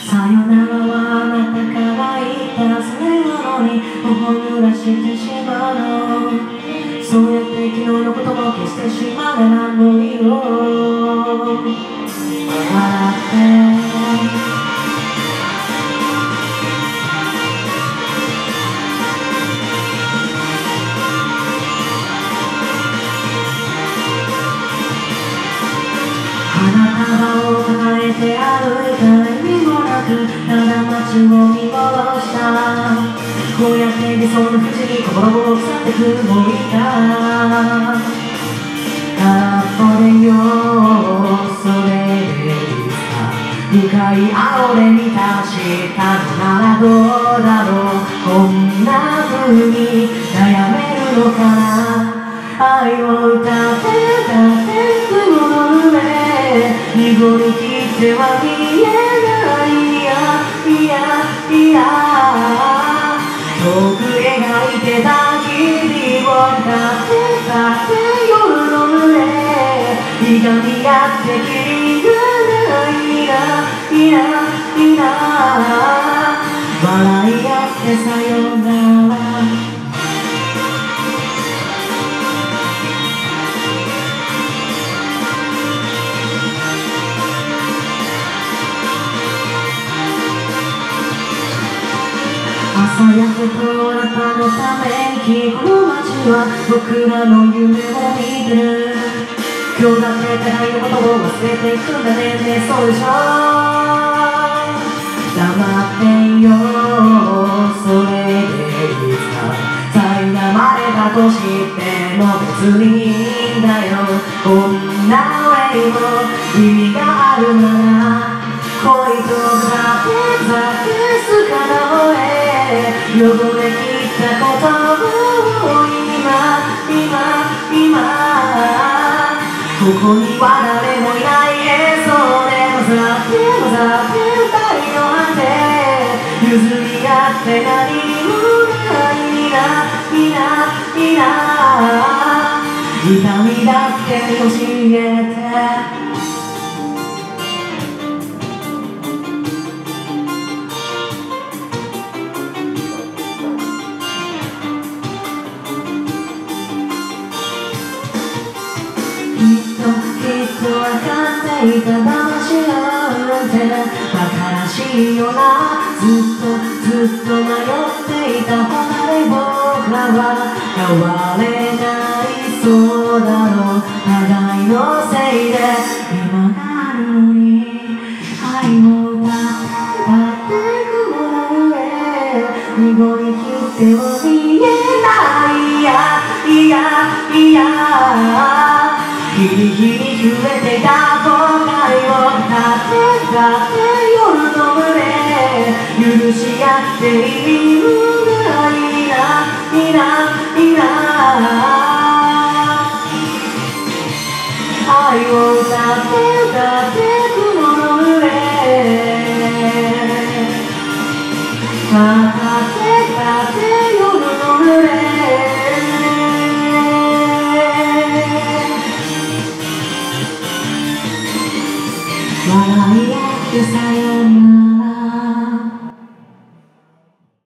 さよならはあなたから言ったそれなのに頬濡らしてしまうの。そうやって昨日のことも消してしまうならもういいよ。笑って花束を抱えて歩いた意味もなくただ街を見戻した。こうやって理想の不思議心を腐ってくもういいか。空っぽでよそれでいいさ。深い青で満たしたのならどうだろう。こんな風に悩めるのかな。愛を歌って歌って雲の上濁りきっては見えない。いや遠く描いてた日々を歌って夜の群れいがみ合ってきりがないな笑い合ってさよなら。朝焼けとあなたのためにこの街は僕らの夢を見てる。今日だって互いのことを忘れていくんだね。そうでしょ。黙ってよそれでいいさ。苛まれたとしても別にいいんだよ。こんな上にも意味があるなら恋とザケスからも汚れきった言葉を今ここには誰もいないそうでもざって二人の果て譲り合って何もないな痛みだって教えて。きっとわかっていた話なんて馬鹿らしいよな。ずっと迷っていた他で僕らは変われないそうだろう。互いのせいで今があるのに愛を歌って雲の上濁りきっても見えない。日に増えていた後悔を立て夜の群れ許し合っているんだいいな